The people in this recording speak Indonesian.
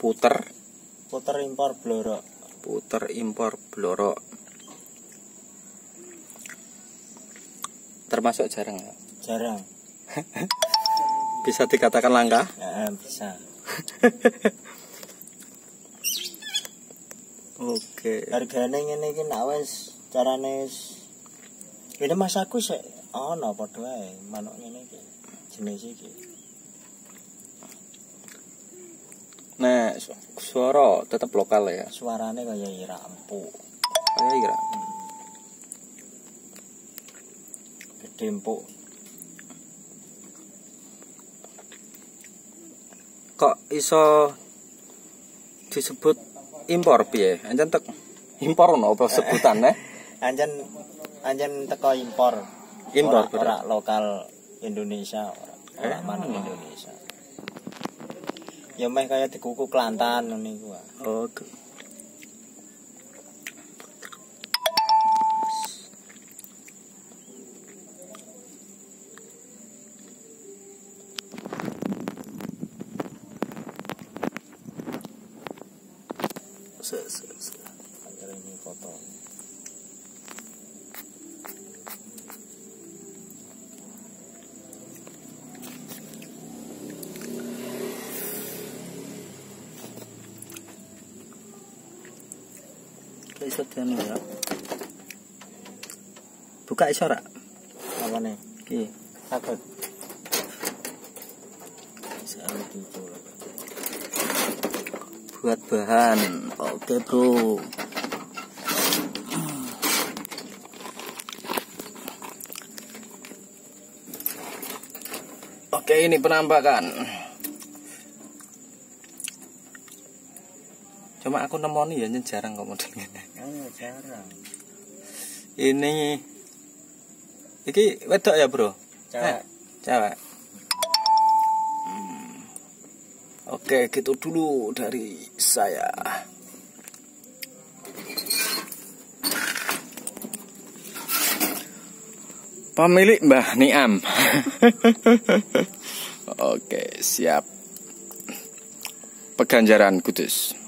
Puter impor blorok. Puter impor blorok. Termasuk jarang ya? Jarang. Bisa dikatakan langka? Ya, bisa. Oke. Hargane ngene iki nek wis carane ini Mas aku sik ana padha wae manuk ngene iki. Jenis iki. Nah, suara tetap lokal ya. Suarane kaya ira empuk. Kayak kira. Gede empuk. Kok iso disebut impor piye? Anjen tek impor ono apa sebutane? Anjen teko impor. Impor ora lokal Indonesia, ora manuk Indonesia. Ya meh kaya dikuku Kelantan ngono iku. Oh. Ini foto. Iso dianu ya. Buka iso ora? Apane? Iki. Takut. Saya tutur. Buat bahan. Oke, Bro. Oke, ini penampakan. Cuma aku nemoni ya jarang kok model ngene. Oh, jarang. Ini iki wedok ya, Bro? Cewek. Cewek. Oke, gitu dulu dari saya. Pemilik Mbah Niam. Oke, siap. Peganjaran Kudus.